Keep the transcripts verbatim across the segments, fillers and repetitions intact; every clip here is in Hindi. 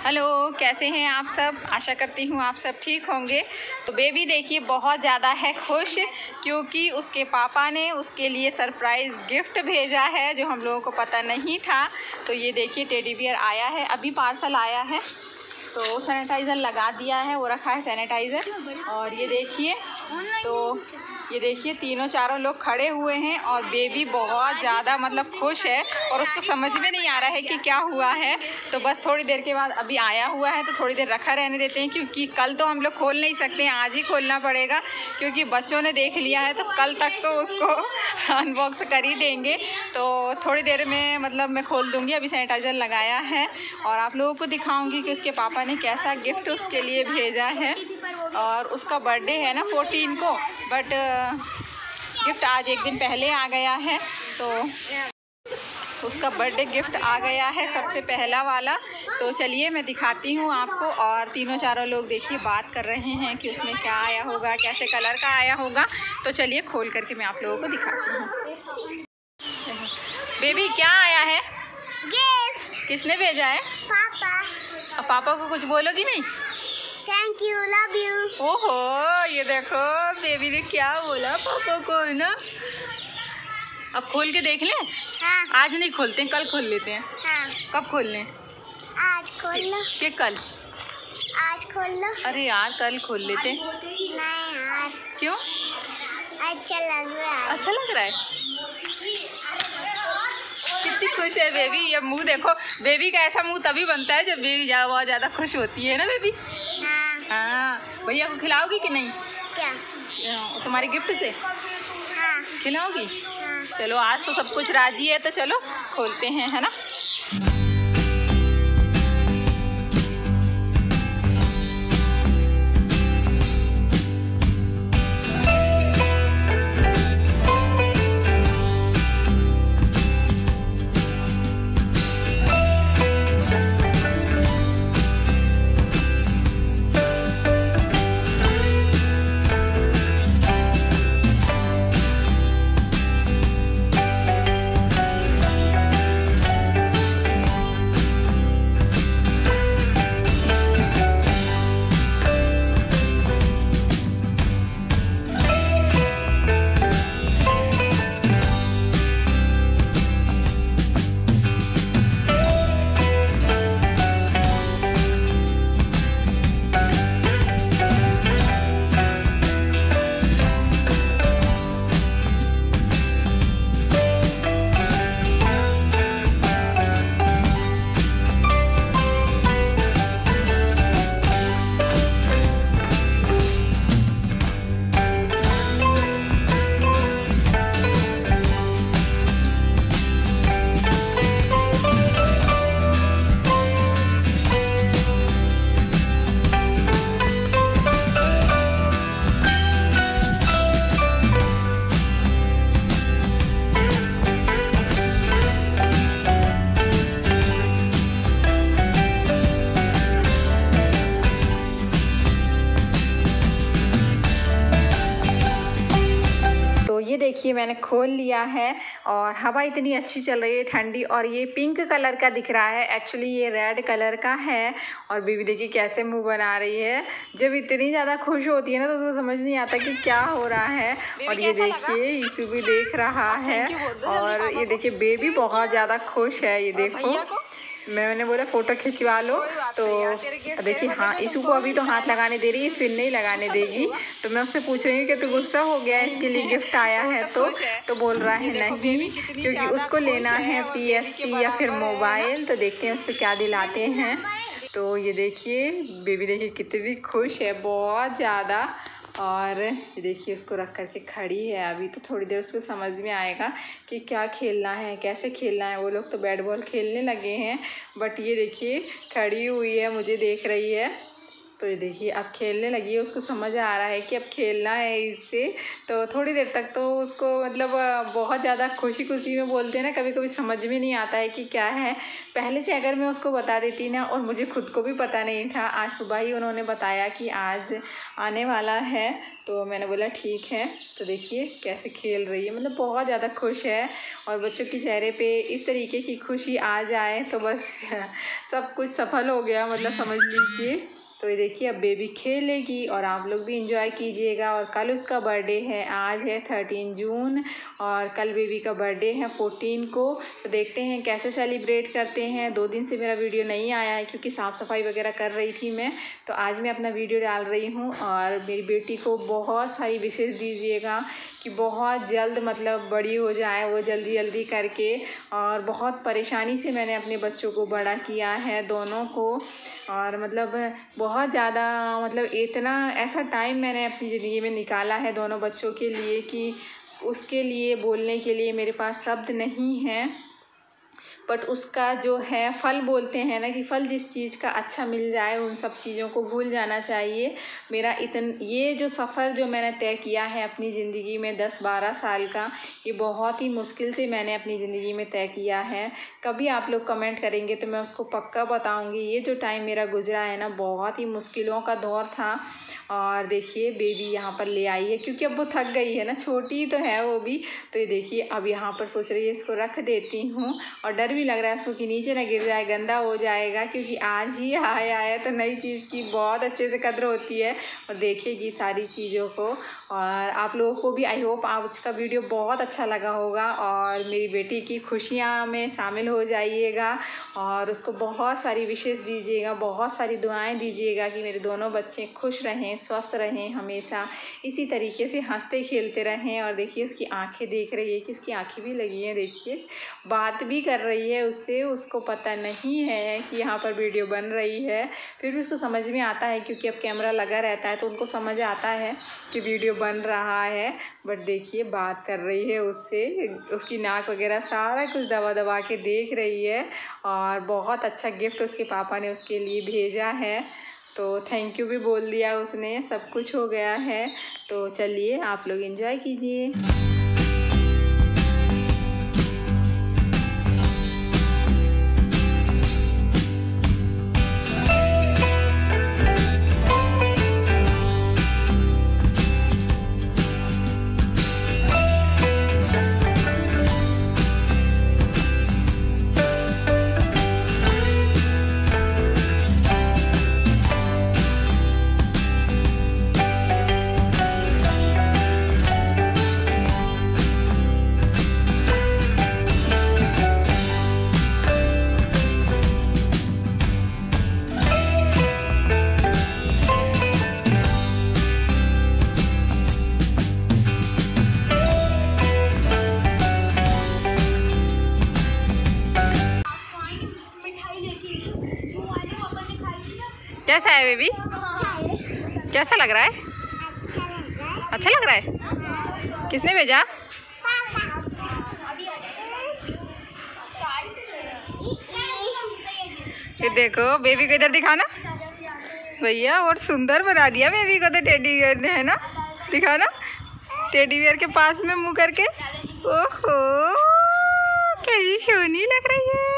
हेलो, कैसे हैं आप सब। आशा करती हूँ आप सब ठीक होंगे। तो बेबी देखिए बहुत ज़्यादा है खुश, क्योंकि उसके पापा ने उसके लिए सरप्राइज़ गिफ्ट भेजा है जो हम लोगों को पता नहीं था। तो ये देखिए टेडी बियर आया है, अभी पार्सल आया है। तो सैनिटाइज़र लगा दिया है, वो रखा है सैनिटाइज़र। और ये देखिए, तो ये देखिए तीनों चारों लोग खड़े हुए हैं और बेबी बहुत ज़्यादा मतलब खुश है और उसको समझ में नहीं आ रहा है कि क्या हुआ है। तो बस थोड़ी देर के बाद अभी आया हुआ है तो थोड़ी देर रखा रहने देते हैं, क्योंकि कल तो हम लोग खोल नहीं सकते हैं, आज ही खोलना पड़ेगा, क्योंकि बच्चों ने देख लिया है तो कल तक तो उसको अनबॉक्स कर ही देंगे। तो थोड़ी देर में मतलब मैं खोल दूँगी, अभी सैनिटाइज़र लगाया है और आप लोगों को दिखाऊँगी कि उसके पापा ने कैसा गिफ्ट उसके लिए भेजा है। और उसका बर्थडे है ना फोर्टीन को, बट गिफ्ट आज एक दिन पहले आ गया है। तो उसका बर्थडे गिफ्ट आ गया है सबसे पहला वाला। तो चलिए मैं दिखाती हूँ आपको। और तीनों चारों लोग देखिए बात कर रहे हैं कि उसमें क्या आया होगा, कैसे कलर का आया होगा। तो चलिए खोल करके मैं आप लोगों को दिखाती हूँ। बेबी क्या आया है? गिफ्ट। किसने भेजा है? पापा। और पापा को कुछ बोलोगी नहीं? Thank you, love you. ओहो, ये देखो बेबी ने क्या बोला पापा को, है ना। अब खोल के देख लें? हाँ। आज नहीं खोलते हैं, कल खोल लेते हैं। हाँ। कब खोल लें? आज खोल लो। कि कल? आज खोल लो। अरे यार कल खोल लेते हैं। नहीं यार। क्यों? अच्छा लग रहा है। अच्छा लग रहा है। कितनी खुश है बेबी। ये मुंह देखो, बेबी का ऐसा मुंह तभी बनता है जब बेबी बहुत ज़्यादा खुश होती है ना बेबी। हाँ। हाँ, भैया को खिलाओगी कि नहीं? क्या? तुम्हारे गिफ्ट से हाँ। खिलाओगी? हाँ। चलो आज तो सब कुछ राजी है, तो चलो खोलते हैं, है ना। ये देखिए मैंने खोल लिया है और हवा इतनी अच्छी चल रही है, ठंडी। और ये पिंक कलर का दिख रहा है, एक्चुअली ये रेड कलर का है। और बेबी देखिए कैसे मुंह बना रही है। जब इतनी ज़्यादा खुश होती है ना तो, तो समझ नहीं आता कि क्या हो रहा है। और ये देखिए यीशु भी देख रहा है। और ये देखिए बेबी बहुत ज़्यादा खुश है। ये देखो, मैंने बोला फ़ोटो खिंचवा लो, तो देखिए हाँ इसू को अभी तो हाथ लगाने दे रही है, फिर नहीं लगाने देगी। तो मैं उससे पूछ रही हूँ कि तू गुस्सा हो गया है, इसके लिए गिफ्ट आया है तो तो बोल रहा है नहीं, क्योंकि उसको लेना है पी एस पी या फिर मोबाइल। तो देखते हैं उसको क्या दिलाते हैं। तो ये देखिए बेबी देखिए कितनी खुश है, बहुत ज़्यादा। और ये देखिए उसको रख करके खड़ी है। अभी तो थोड़ी देर उसको समझ में आएगा कि क्या खेलना है, कैसे खेलना है। वो लोग तो बैट बॉल खेलने लगे हैं, बट ये देखिए खड़ी हुई है, मुझे देख रही है। तो ये देखिए अब खेलने लगी है, उसको समझ आ रहा है कि अब खेलना है इससे। तो थोड़ी देर तक तो उसको मतलब बहुत ज़्यादा खुशी खुशी में बोलते हैं ना, कभी कभी समझ में नहीं आता है कि क्या है। पहले से अगर मैं उसको बता देती ना, और मुझे खुद को भी पता नहीं था, आज सुबह ही उन्होंने बताया कि आज आने वाला है, तो मैंने बोला ठीक है। तो देखिए कैसे खेल रही है, मतलब बहुत ज़्यादा खुश है। और बच्चों के चेहरे पे इस तरीके की खुशी आ जाए तो बस सब कुछ सफल हो गया, मतलब समझ लीजिए। तो ये देखिए अब बेबी खेलेगी और आप लोग भी इंजॉय कीजिएगा। और कल उसका बर्थडे है, आज है थर्टीन जून और कल बेबी का बर्थडे है फोर्टीन को। तो देखते हैं कैसे सेलिब्रेट करते हैं। दो दिन से मेरा वीडियो नहीं आया है क्योंकि साफ़ सफाई वगैरह कर रही थी मैं, तो आज मैं अपना वीडियो डाल रही हूँ। और मेरी बेटी को बहुत सारी विशेष दीजिएगा कि बहुत जल्द मतलब बड़ी हो जाए वो जल्दी जल्दी करके। और बहुत परेशानी से मैंने अपने बच्चों को बड़ा किया है, दोनों को। और मतलब बहुत ज़्यादा मतलब इतना ऐसा टाइम मैंने अपनी ज़िंदगी में निकाला है दोनों बच्चों के लिए कि उसके लिए बोलने के लिए मेरे पास शब्द नहीं है। बट उसका जो है फल बोलते हैं ना कि फल जिस चीज़ का अच्छा मिल जाए उन सब चीज़ों को भूल जाना चाहिए। मेरा इतन ये जो सफ़र जो मैंने तय किया है अपनी ज़िंदगी में दस बारह साल का, ये बहुत ही मुश्किल से मैंने अपनी ज़िंदगी में तय किया है। कभी आप लोग कमेंट करेंगे तो मैं उसको पक्का बताऊंगी। ये जो टाइम मेरा गुजरा है ना, बहुत ही मुश्किलों का दौर था। और देखिए बेबी यहाँ पर ले आई है क्योंकि अब वो थक गई है ना, छोटी तो है वो भी। तो ये देखिए अब यहाँ पर सोच रही है इसको रख देती हूँ। और डर भी लग रहा है उसको कि नीचे ना गिर जाए, गंदा हो जाएगा, क्योंकि आज ही आया है तो नई चीज़ की बहुत अच्छे से कद्र होती है और देखेगी सारी चीज़ों को। और आप लोगों को भी आई होप आज का वीडियो बहुत अच्छा लगा होगा और मेरी बेटी की खुशियाँ में शामिल हो जाइएगा और उसको बहुत सारी विशेष दीजिएगा, बहुत सारी दुआएं दीजिएगा कि मेरे दोनों बच्चे खुश रहें, स्वस्थ रहें, हमेशा इसी तरीके से हंसते खेलते रहें। और देखिए उसकी आंखें देख रही है कि उसकी आंखें भी लगी हैं, देखिए बात भी कर रही है उससे। उसको पता नहीं है कि यहाँ पर वीडियो बन रही है, फिर भी उसको समझ में आता है क्योंकि अब कैमरा लगा रहता है तो उनको समझ आता है कि वीडियो बन रहा है। बट देखिए बात कर रही है उससे, उसकी नाक वगैरह सारा कुछ दबा दबा के देख रही है। और बहुत अच्छा गिफ्ट उसके पापा ने उसके लिए भेजा है, तो थैंक यू भी बोल दिया उसने, सब कुछ हो गया है। तो चलिए आप लोग एंजॉय कीजिए। कैसा है बेबी, कैसा लग रहा है? अच्छा लग रहा है। किसने भेजा? ये देखो बेबी को इधर दिखाना भैया, और सुंदर बना दिया बेबी को तो टेडी बियर ने, है ना? दिखाना टेडी बियर के पास में मुंह करके। ओहो कैसी सोनी लग रही है।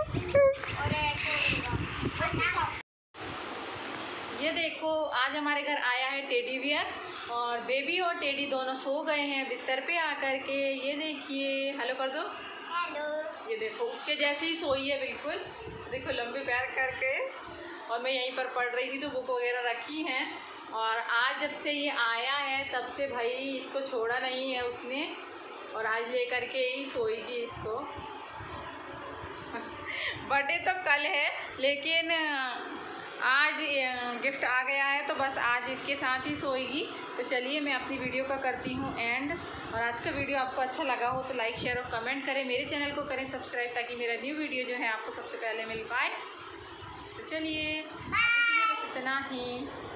ये देखो आज हमारे घर आया है टेडी बियर और बेबी और टेडी दोनों सो गए हैं बिस्तर पे आकर के। ये देखिए, हेलो कर दो। हेलो। ये देखो उसके जैसे ही सोई है बिल्कुल, देखो लंबे पैर करके। और मैं यहीं पर पढ़ रही थी तो बुक वगैरह रखी हैं। और आज जब से ये आया है तब से भाई इसको छोड़ा नहीं है उसने, और आज ले करके ही सोएगी इसको। बर्थडे तो कल है लेकिन आज गिफ्ट आ गया है तो बस आज इसके साथ ही सोएगी। तो चलिए मैं अपनी वीडियो का करती हूँ एंड। और आज का वीडियो आपको अच्छा लगा हो तो लाइक शेयर और कमेंट करें, मेरे चैनल को करें सब्सक्राइब ताकि मेरा न्यू वीडियो जो है आपको सबसे पहले मिल पाए। तो चलिए अभी के लिए बस इतना ही।